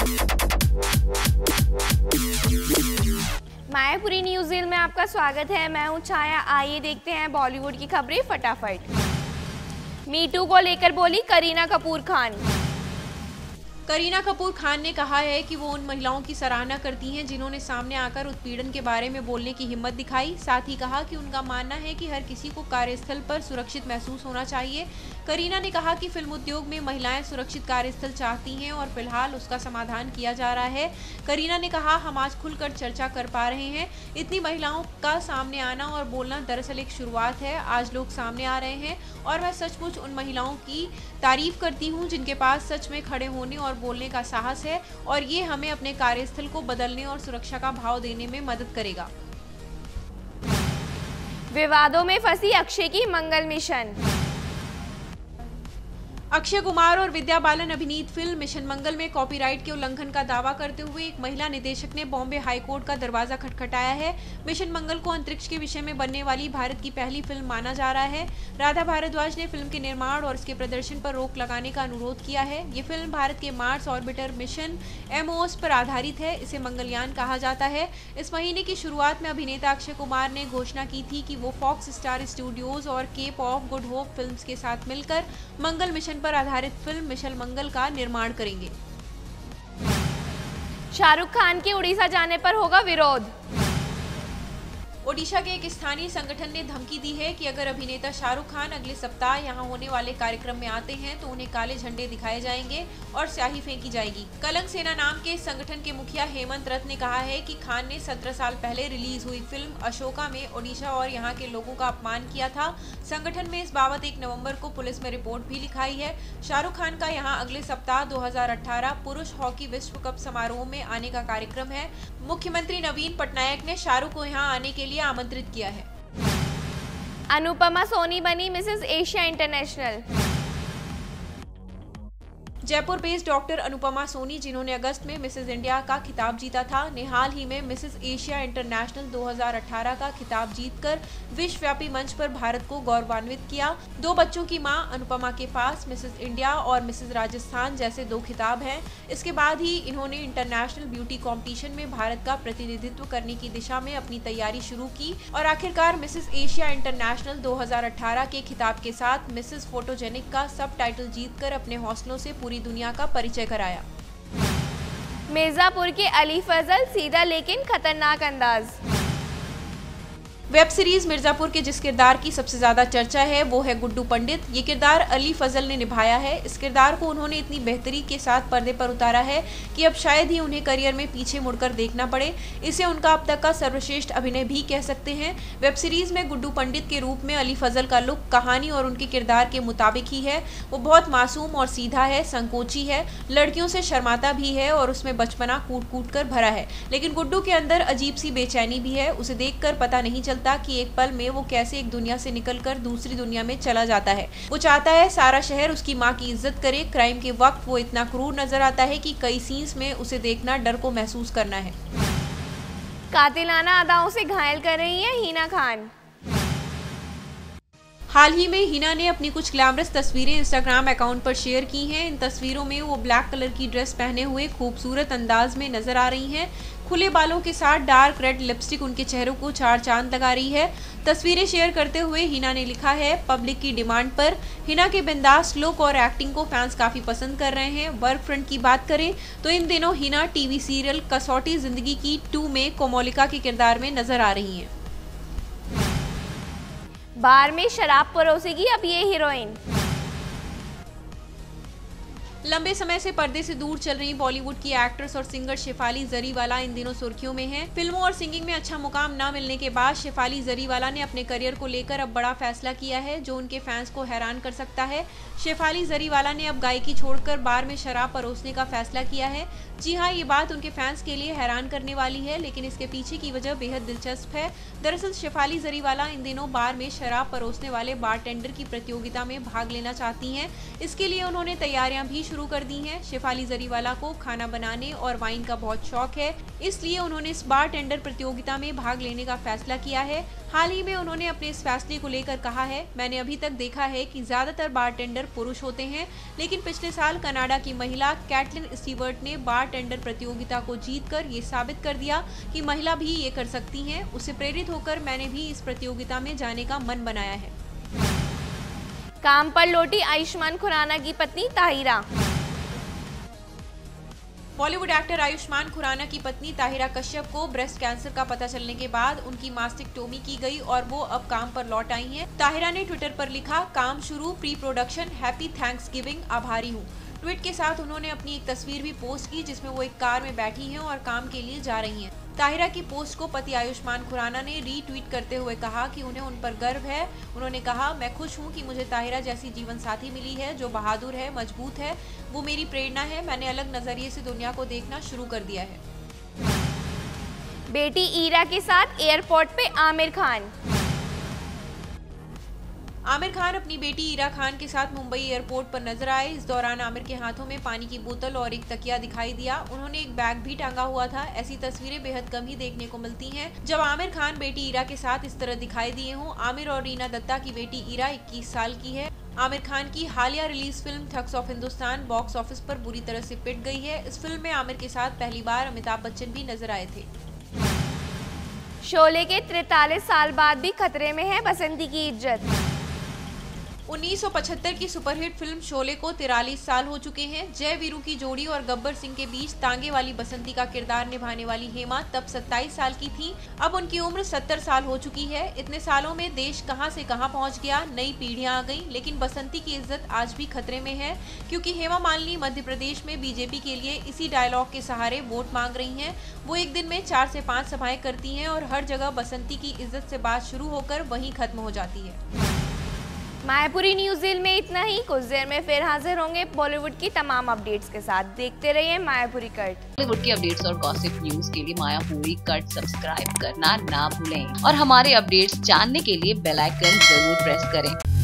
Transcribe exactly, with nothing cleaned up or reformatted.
Mayapuri news में आपका स्वागत है। मैं हूं छाया। आइए देखते हैं बॉलीवुड की खबरें फटाफट। मी टू को लेकर बोली करीना कपूर खान। करीना कपूर खान ने कहा है कि वो उन महिलाओं की सराहना करती हैं जिन्होंने सामने आकर उत्पीड़न के बारे में बोलने की हिम्मत दिखाई। साथ ही कहा कि उनका मानना है कि हर किसी को कार्यस्थल पर सुरक्षित महसूस होना चाहिए। करीना ने कहा कि फिल्म उद्योग में महिलाएं सुरक्षित कार्यस्थल चाहती हैं और फिलहाल उसका समाधान किया जा रहा है। करीना ने कहा, हम आज खुलकर चर्चा कर पा रहे हैं। इतनी महिलाओं का सामने आना और बोलना दरअसल एक शुरुआत है। आज लोग सामने आ रहे हैं और मैं सचमुच उन महिलाओं की तारीफ करती हूँ जिनके पास सच में खड़े होने और बोलने का साहस है और ये हमें अपने कार्यस्थल को बदलने और सुरक्षा का भाव देने में मदद करेगा। विवादों में फंसी अक्षय की मंगल मिशन। अक्षय कुमार और विद्या बालन अभिनीत फिल्म मिशन मंगल में कॉपीराइट के उल्लंघन का दावा करते हुए एक महिला निदेशक ने बॉम्बे हाई कोर्ट का दरवाजा खटखटाया है। मिशन मंगल को अंतरिक्ष के विषय में बनने वाली भारत की पहली फिल्म माना जा रहा है। राधा भारद्वाज ने फिल्म के निर्माण और इसके प्रदर्शन पर रोक लगाने का अनुरोध किया है। ये फिल्म भारत के मार्स ऑर्बिटर मिशन एमओएस पर आधारित है। इसे मंगलयान कहा जाता है। इस महीने की शुरुआत में अभिनेता अक्षय कुमार ने घोषणा की थी कि वो फॉक्स स्टार स्टूडियोज और Cape of Good Hope Films के साथ मिलकर मंगल मिशन पर आधारित फिल्म मिशन मंगल का निर्माण करेंगे। शाहरुख खान के उड़ीसा जाने पर होगा विरोध। ओडिशा के एक स्थानीय संगठन ने धमकी दी है कि अगर अभिनेता शाहरुख खान अगले सप्ताह यहां होने वाले कार्यक्रम में आते हैं तो उन्हें काले झंडे दिखाए जाएंगे और स्याही फेंकी जाएगी। कलिंग सेना नाम के संगठन के मुखिया हेमंत रथ ने कहा है कि खान ने सत्रह साल पहले रिलीज हुई फिल्म अशोका में ओडिशा और यहां के लोगों का अपमान किया था। संगठन में इस बाबत एक नवम्बर को पुलिस में रिपोर्ट भी लिखाई है। शाहरुख खान का यहाँ अगले सप्ताह दो हजार अठारह पुरुष हॉकी विश्व कप समारोह में आने का कार्यक्रम है। मुख्यमंत्री नवीन पटनायक ने शाहरुख को यहाँ आने के लिए आमंत्रित किया है। अनुपमा सोनी बनी Mrs Asia International. Jaipur based doctor Anupama Soni, जिन्होंने अगस्त में मिसेस इंडिया का खिताब जीता था, ने हाल ही में मिसेस एशिया इंटरनेशनल दो हजार अठारह का खिताब जीतकर विश्वव्यापी मंच पर भारत को गौरवान्वित किया। दो बच्चों की मां अनुपमा के पास मिसेस इंडिया और मिसेस राजस्थान जैसे दो खिताब हैं। इसके बाद ही इन्होंने इंटरनेशनल ब्यूटी कॉम्पिटिशन में भारत का प्रतिनिधित्व करने की दिशा में अपनी तैयारी शुरू की और आखिरकार मिसेस एशिया इंटरनेशनल दो हजार अठारह के खिताब के साथ मिसेस फोटोजेनिक का सब टाइटल जीतकर अपने हौसलों से पूरी दुनिया का परिचय कराया। मिर्जापुर के अली फजल, सीधा लेकिन खतरनाक अंदाज। वेब सीरीज मिर्जापुर के जिस किरदार की सबसे ज्यादा चर्चा है वो है गुड्डू पंडित। ये किरदार अली फजल ने निभाया है। इस किरदार को उन्होंने इतनी बेहतरी के साथ पर्दे पर उतारा है कि अब शायद ही उन्हें करियर में पीछे मुड़कर देखना पड़े। इसे उनका अब तक का सर्वश्रेष्ठ अभिनय भी कह सकते हैं। वेब सीरीज में गुड्डू पंडित के रूप में अली फजल का लुक कहानी और उनके किरदार के मुताबिक ही है। वो बहुत मासूम और सीधा है, संकोची है, लड़कियों से शर्माता भी है और उसमें बचपना कूट कूट कर भरा है। लेकिन गुड्डू के अंदर अजीब सी बेचैनी भी है। उसे देखकर पता नहीं चलता कि एक पल में वो कैसे एक दुनिया से निकलकर दूसरी दुनिया में चला जाता है। वो चाहता है सारा शहर उसकी माँ की इज्जत करे। क्राइम के वक्त वो इतना क्रूर नजर आता है कि कई सीन्स में उसे देखना डर को महसूस करना है। कातिलाना अदाओं से घायल कर रही है हिना खान। हाल ही में हिना ने अपनी कुछ ग्लैमरस तस्वीरें इंस्टाग्राम अकाउंट पर शेयर की हैं। इन तस्वीरों में वो ब्लैक कलर की ड्रेस पहने हुए खूबसूरत अंदाज में नजर आ रही हैं। खुले बालों के साथ डार्क रेड लिपस्टिक उनके चेहरों को चार चांद लगा रही है। तस्वीरें शेयर करते हुए हिना ने लिखा है, पब्लिक की डिमांड पर। हिना के बिंदास लुक और एक्टिंग को फैंस काफी पसंद कर रहे हैं। वर्क फ्रंट की बात करें तो इन दिनों हिना टीवी सीरियल कसौटी जिंदगी की टू में कोमोलिका के किरदार में नजर आ रही हैं। बार में शराब परोसेगी अब ये हीरोइन। लंबे समय से पर्दे से दूर चल रही बॉलीवुड की एक्ट्रेस और सिंगर शेफाली जरीवाला इन दिनों सुर्खियों में हैं। फिल्मों और सिंगिंग में अच्छा मुकाम न मिलने के बाद शेफाली जरीवाला ने अपने करियर को लेकर अब बड़ा फैसला किया है जो उनके फैंस को हैरान कर सकता है। शेफाली जरीवाला ने अब गायकी छोड़कर बार में शराब परोसने का फैसला किया है। जी हाँ, ये बात उनके फैंस के लिए हैरान करने वाली है, लेकिन इसके पीछे की वजह बेहद दिलचस्प है। दरअसल शेफाली जरीवाला इन दिनों बार में शराब परोसने वाले बारटेंडर की प्रतियोगिता में भाग लेना चाहती हैं। इसके लिए उन्होंने तैयारियां भी शुरू कर दी हैं। शेफाली जरीवाला को खाना बनाने और वाइन का बहुत शौक है, इसलिए उन्होंने इस बारटेंडर प्रतियोगिता में भाग लेने का फैसला किया है। हाल ही में उन्होंने अपने इस फैसले को लेकर कहा है, मैंने अभी तक देखा है कि ज्यादातर बारटेंडर पुरुष होते हैं, लेकिन पिछले साल कनाडा की महिला कैटलिन स्टीवर्ट ने बारटेंडर प्रतियोगिता को जीतकर ये साबित कर दिया कि महिला भी ये कर सकती हैं। उससे प्रेरित होकर मैंने भी इस प्रतियोगिता में जाने का मन बनाया है। काम पर लौटी आयुष्मान खुराना की पत्नी ताहिरा। बॉलीवुड एक्टर आयुष्मान खुराना की पत्नी ताहिरा कश्यप को ब्रेस्ट कैंसर का पता चलने के बाद उनकी मास्टेक्टोमी की गई और वो अब काम पर लौट आई हैं। ताहिरा ने ट्विटर पर लिखा, काम शुरू, प्री प्रोडक्शन, हैप्पी थैंक्सगिविंग, आभारी हूँ। ट्वीट के साथ उन्होंने अपनी एक तस्वीर भी पोस्ट की जिसमें वो एक कार में बैठी हैं और काम के लिए जा रही हैं। ताहिरा की पोस्ट को पति आयुष्मान खुराना ने रीट्वीट करते हुए कहा कि उन्हें उन पर गर्व है। उन्होंने कहा, मैं खुश हूं कि मुझे ताहिरा जैसी जीवन साथी मिली है जो बहादुर है, मजबूत है। वो मेरी प्रेरणा है। मैंने अलग नजरिए से दुनिया को देखना शुरू कर दिया है। बेटी ईरा के साथ एयरपोर्ट पे आमिर खान। आमिर खान अपनी बेटी ईरा खान के साथ मुंबई एयरपोर्ट पर नजर आए। इस दौरान आमिर के हाथों में पानी की बोतल और एक तकिया दिखाई दिया। उन्होंने एक बैग भी टांगा हुआ था। ऐसी तस्वीरें बेहद कम ही देखने को मिलती हैं। जब आमिर खान बेटी ईरा के साथ इस तरह दिखाई दिए हों। आमिर और रीना दत्ता की बेटी ईरा इक्कीस साल की है। आमिर खान की हालिया release film Thugs of Hindostan box office पर बुरी तरह से पिट गई है। इस फिल्म में आमिर के साथ पहली बार अमिताभ बच्चन भी नजर आए थे। शोले के तैंतालीस साल बाद भी खतरे में है बसंती की इज्जत। उन्नीस सौ पचहत्तर की सुपरहिट फिल्म शोले को तिरालीस साल हो चुके हैं। जय वीरू की जोड़ी और गब्बर सिंह के बीच तांगे वाली बसंती का किरदार निभाने वाली हेमा तब सत्ताईस साल की थी। अब उनकी उम्र सत्तर साल हो चुकी है। इतने सालों में देश कहां से कहां पहुंच गया, नई पीढ़ियां आ गईं, लेकिन बसंती की इज्जत आज भी खतरे में है, क्योंकि हेमा मालिनी मध्य प्रदेश में बीजेपी के लिए इसी डायलॉग के सहारे वोट मांग रही हैं। वो एक दिन में चार से पाँच सभाएं करती हैं और हर जगह बसंती की इज्जत से बात शुरू होकर वहीं खत्म हो जाती है। मायापुरी न्यूज़ में इतना ही। कुछ देर में फिर हाजिर होंगे बॉलीवुड की तमाम अपडेट्स के साथ। देखते रहिए मायापुरी कट। बॉलीवुड की अपडेट्स और गॉसिप न्यूज के लिए मायापुरी कट सब्सक्राइब करना ना भूलें और हमारे अपडेट्स जानने के लिए बेल आइकन जरूर प्रेस करें।